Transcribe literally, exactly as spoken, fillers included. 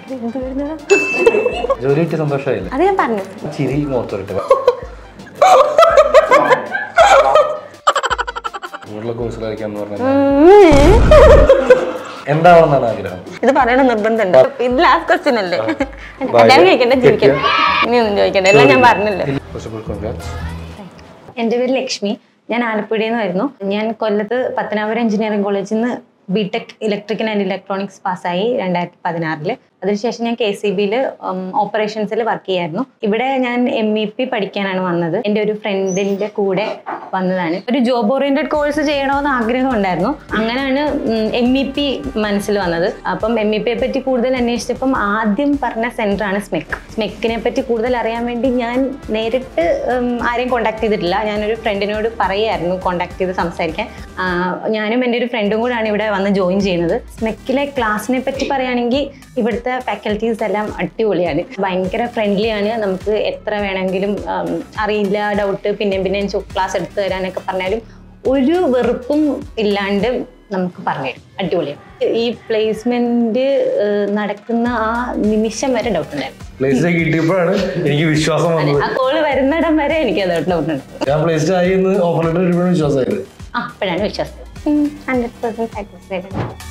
ജോലി കിട്ടിയ സന്തോഷമായില്ലേ? അത് ഞാൻ പറഞ്ഞു. ചിരി മുഖത്തോട്ട് എന്താണെന്നാണ് ആഗ്രഹം? ഇത് പറയണ നിർബന്ധമുണ്ട്. ഇത് ലാസ്റ്റ് ക്വസ്റ്റ്യൻ അല്ലേ? കല്യാണം കഴിക്കണ്ട, ജീവിക്കണം. ഇനി ഒന്നും ചോദിക്കണ്ട, എല്ലാം ഞാൻ പറഞ്ഞല്ലോ. എൻ്റെ പേര് ലക്ഷ്മി. ഞാൻ ആലപ്പുഴയിൽ നിന്ന് വരുന്നു. ഞാൻ കൊല്ലത്ത് പത്തനാപുരം എഞ്ചിനീയറിംഗ് കോളേജിൽ നിന്ന് ബിടെക് ഇലക്ട്രിക്കൽ ആൻഡ് ഇലക്ട്രോണിക്സ് പാസ്സായി രണ്ടായിരത്തി പതിനാറില്. അതിനുശേഷം ഞാൻ കെ സി ബിയിൽ ഓപ്പറേഷൻസിൽ വർക്ക് ചെയ്യായിരുന്നു. ഇവിടെ ഞാൻ എം ഇ പി പഠിക്കാനാണ് വന്നത്. എൻ്റെ ഒരു ഫ്രണ്ടിന്റെ കൂടെ വന്നതാണ്. ഒരു ജോബ് ഓറിയന്റഡ് കോഴ്സ് ചെയ്യണമെന്ന് ആഗ്രഹം ഉണ്ടായിരുന്നു. അങ്ങനെയാണ് എം ഇ പി മനസ്സിൽ വന്നത്. അപ്പം എം ഇ പിയെ പറ്റി കൂടുതൽ അന്വേഷിച്ചപ്പം ആദ്യം പറഞ്ഞ സെന്ററാണ് സ്മെക്. സ്മെക്കിനെ പറ്റി കൂടുതൽ അറിയാൻ വേണ്ടി ഞാൻ നേരിട്ട് ആരെയും കോണ്ടാക്ട് ചെയ്തിട്ടില്ല. ഞാനൊരു ഫ്രണ്ടിനോട് പറയായിരുന്നു കോണ്ടാക്ട് ചെയ്ത് സംസാരിക്കാൻ. ഞാനും എൻ്റെ ഒരു ഫ്രണ്ടും കൂടെയാണ് ഇവിടെ വന്ന് ജോയിൻ ചെയ്യുന്നത്. സ്മെക്കിലെ ക്ലാസ്സിനെ പറ്റി പറയുകയാണെങ്കിൽ ഇവിടുത്തെ ഫാക്കൽറ്റീസ് എല്ലാം അടിപൊളിയാണ്. ഭയങ്കര ഫ്രണ്ട്ലി ആണ്. നമുക്ക് എത്ര വേണമെങ്കിലും അറിയില്ല ഡൗട്ട് പിന്നെയും പിന്നെയും ക്ലാസ് എടുത്തു തരാനൊക്കെ പറഞ്ഞാലും ഒരു വെറുപ്പും ഇല്ലാണ്ട് നമുക്ക് പറഞ്ഞുതരും. അടിപൊളിയാണ്. ഈ പ്ലേസ്മെന്റ് നടക്കുന്ന ആ നിമിഷം വരെ ഡൗട്ട് ഉണ്ടായിരുന്നു. എനിക്ക് വിശ്വാസം ആ കോള് വരുന്നിടം വരെ എനിക്ക് അത് ഡൗട്ട് ഉണ്ട്. അപ്പോഴാണ് വിശ്വാസം. Hundred percent satisfied.